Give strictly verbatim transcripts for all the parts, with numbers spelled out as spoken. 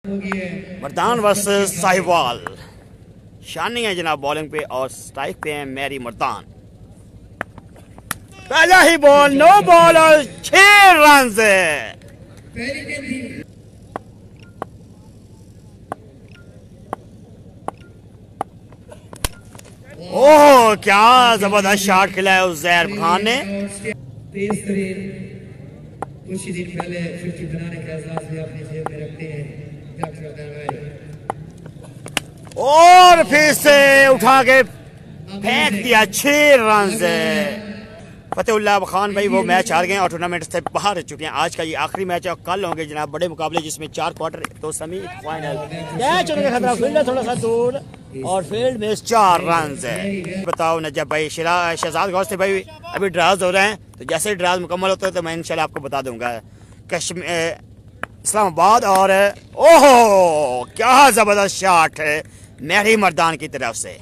Mardan versus Sahiwal. शानी है जनाब bowling पे और स्ट्राइक पे है मैरी मर्दान। पहला ही बॉल नो बॉल और छह रन से। ओह क्या जबरदस्त शॉट खेला है उज़ैर खान ने। कुछ ही दिन पहले फिफ्टी बनाने के एहसास भी अपनी जेब में रखते हैं और फिर से उठा के फेंक दिया छह रन से। फतेहुल्लाह खान भाई वो मैच हार गए और टूर्नामेंट से बाहर हो चुके हैं। आज का ये आखिरी मैच है और कल होंगे जनाब बड़े मुकाबले जिसमें चार क्वार्टर तो सेमी फाइनल। कैच होने का खतरा, फील्ड है थोड़ा सा दूर और फील्ड में चार रन है। बताओ नजब भाई, शहजाद गौस भाई अभी ड्राज हो रहे हैं, तो जैसे ड्राज मुकम्मल होते हैं तो मैं इंशाल्लाह आपको बता दूंगा। कश्मीर इस्लामाबाद और ओहो क्या जबरदस्त शॉट है मैरी मर्दान की तरफ से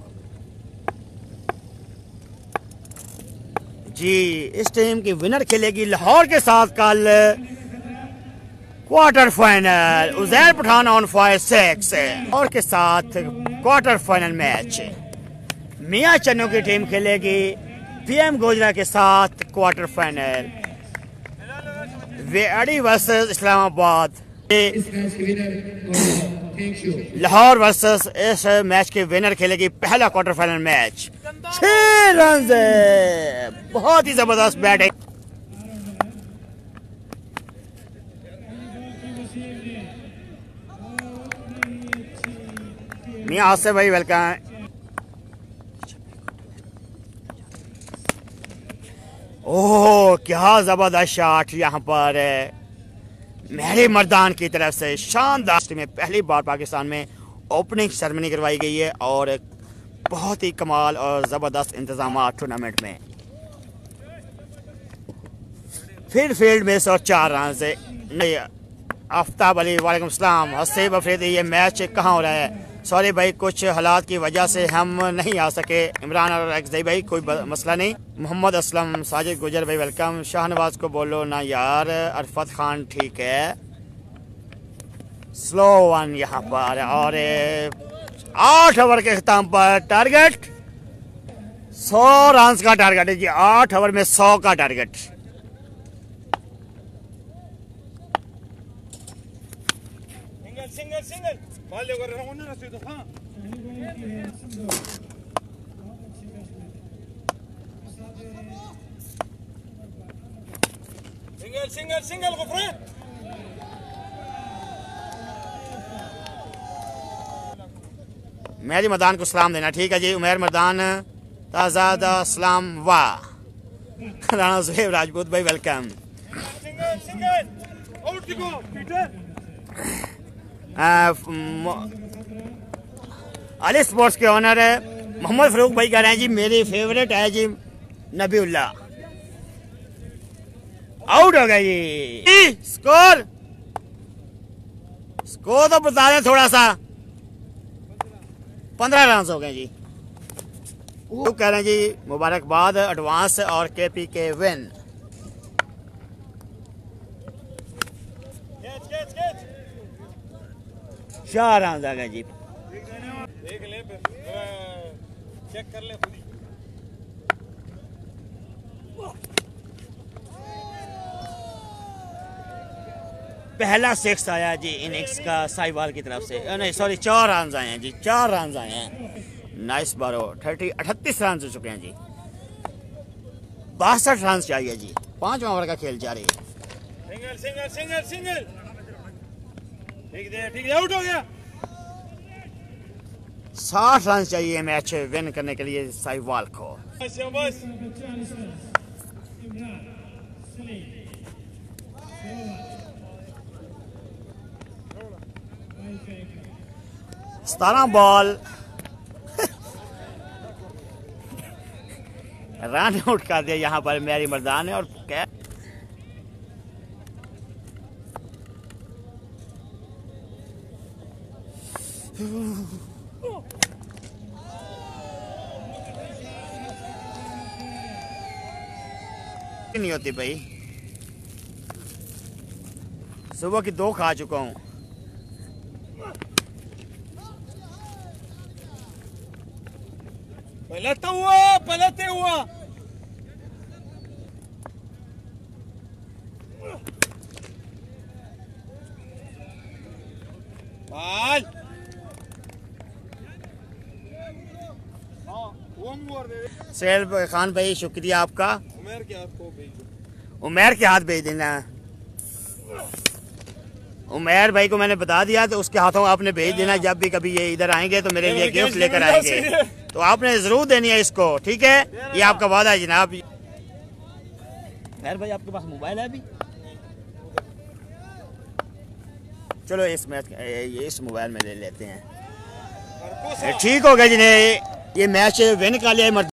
जी। इस टीम की विनर खेलेगी लाहौर के साथ कल quarter final. Uzair Pathan on fire six और के साथ quarter final match. Mian Channu की टीम खेलेगी पीएम गोजरा के साथ quarter final. Vehari versus Islamabad. Lahore versus इस मैच के विनर खेलेगी पहला क्वार्टर फाइनल मैच। छह रन है, बहुत ही जबरदस्त बैटिंग। मियां आसिफ भाई वेलकम। ओह क्या जबरदस्त शॉट यहाँ पर मैरी मर्दान की तरफ से। शानदार में पहली बार पाकिस्तान में ओपनिंग सेरेमनी करवाई गई है और बहुत ही कमाल और ज़बरदस्त इंतजाम टूर्नामेंट में। फिर फील्ड में सौ चार रन से। आफ्ताब अली वालेकुम सलाम। हसीब अफरीदी ये मैच कहाँ हो रहा है? सॉरी भाई कुछ हालात की वजह से हम नहीं आ सके। इमरान और अक्सई भाई कोई मसला नहीं। मोहम्मद असलम साजिद गुजर भाई वेलकम। शाहनवाज को बोलो ना यार। अरफत खान ठीक है। स्लो वन यहाँ पर और आठ ओवर के खत्म पर टारगेट सौ रन का टारगेट है जी। आठ ओवर में सौ का target. Single single single ball कर रहा हूं ना रसीद। हां सिंगल सिंगल सिंगल गुफरान। मैरी मर्दान को सलाम देना ठीक है जी। उमैर मर्दान ताज़ा सलाम वाह। राणा ज़ुहैब राजपूत भाई welcome. Single single out go Peter. Ali sports के ऑनर है मोहम्मद फरूक भाई कह रहे हैं जी मेरी फेवरेट है जी नबीउल्लाह। आउट हो गया जी। स्कोर स्कोर तो बता दें थोड़ा सा। पंद्रह रन हो गए जी। वो कह रहे हैं जी मुबारकबाद एडवांस और केपी के विन। चार रन आ गए जी। देख ले चेक कर ले खुद ही। पहला सिक्स आया जी इनिंग्स का साहिवाल की तरफ से। नहीं सॉरी चार रन आए हैं जी। चार रन आए हैं। नाइस बारो थर्टी अठतीस रन हो चुके हैं जी। बासठ रन चाहिए जी। पांचवा ओवर का खेल जारी है। सिंगल सिंगल सिंगल सिंगल ठीक है ठीक है आउट हो गया। साठ रन चाहिए मैच विन करने के लिए साहिवाल को। बस सतारह बॉल रन आउट कर दिया यहाँ पर मैरी मर्दान ने। और क्या नहीं होती भाई। सुबह की दो खा चुका हूँ। पहले तो हुआ पहले तो हुआ बाल सुहेल खान भाई शुक्रिया आपका। उमेर के हाथ को भेज उमेर के हाथ भेज देना है। उमेर भाई को मैंने बता दिया तो उसके हाथों आपने भेज देना। जब भी कभी ये इधर आएंगे तो मेरे लिए गिफ्ट लेकर आएंगे तो आपने जरूर देनी है इसको, ठीक है? ये आपका वादा है जनाब। खैर भाई आपके पास मोबाइल है अभी? चलो इस मैच ये इस मोबाइल में ले लेते हैं। ठीक हो गया जिन्हें ये मैच विन कर लिया।